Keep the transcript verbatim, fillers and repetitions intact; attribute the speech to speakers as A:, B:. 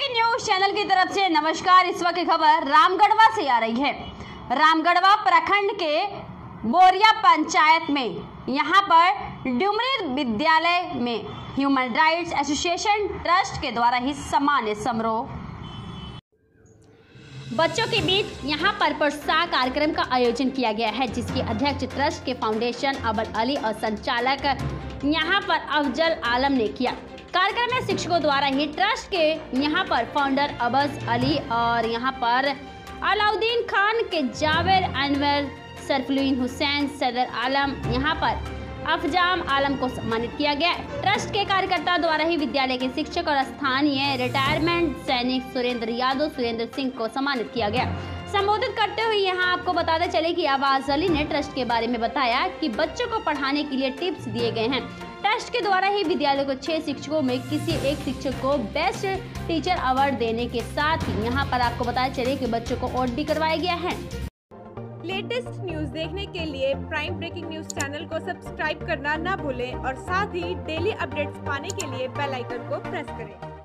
A: Breaking news channel की तरफ से नमस्कार। इस वक्त की खबर रामगढ़वा से आ रही है। रामगढ़वा प्रखंड के बोरिया पंचायत में यहां पर डुमरी विद्यालय में ह्यूमन राइट्स एसोसिएशन ट्रस्ट के द्वारा ही सम्मान समारोह बच्चों के बीच यहां पर प्रोत्साहन कार्यक्रम का आयोजन किया गया है, जिसकी अध्यक्ष ट्रस्ट के फाउंडेशन अबल अली और संचालक यहां पर अफजल आलम ने किया। कार्यक्रम में शिक्षकों द्वारा ही ट्रस्ट के यहां पर फाउंडर अब्बास अली और यहां पर अलाउद्दीन खान के जावेद अनवर, सरफुलीन हुसैन, सदर आलम, यहां पर अफजाम आलम को सम्मानित किया गया। ट्रस्ट के कार्यकर्ता द्वारा ही विद्यालय के शिक्षक और स्थानीय रिटायरमेंट सैनिक सुरेंद्र यादव, सुरेंद्र सिंह को सम्मानित किया गया। संबोधित करते हुए यहां आपको बताते चले कि अब्बास अली ने ट्रस्ट के बारे में बताया कि बच्चों को पढ़ाने के लिए टिप्स दिए गए हैं। ट्रस्ट के द्वारा ही विद्यालय को छह शिक्षकों में किसी एक शिक्षक को बेस्ट टीचर अवार्ड देने के साथ ही यहाँ पर आपको बताया चले कि बच्चों को अवार्ड भी करवाया गया है।
B: लेटेस्ट न्यूज देखने के लिए प्राइम ब्रेकिंग न्यूज चैनल को सब्सक्राइब करना ना भूलें और साथ ही डेली अपडेट्स पाने के लिए बेल आइकन को प्रेस करें।